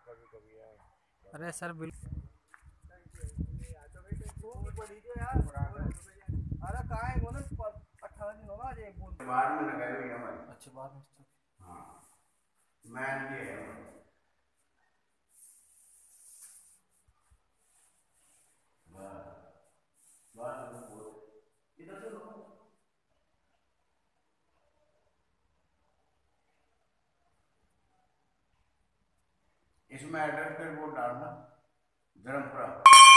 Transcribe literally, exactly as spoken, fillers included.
अरे सर बिल्कुल। अरे कहाँ है बोलो, अठारह दिन होगा आज बोल बाद में लगाई हुई है हमारी। अच्छी बात है। हाँ मैन ये है इधर से लो। इसमें एड्रेस पे वो डालना धर्मपुरा।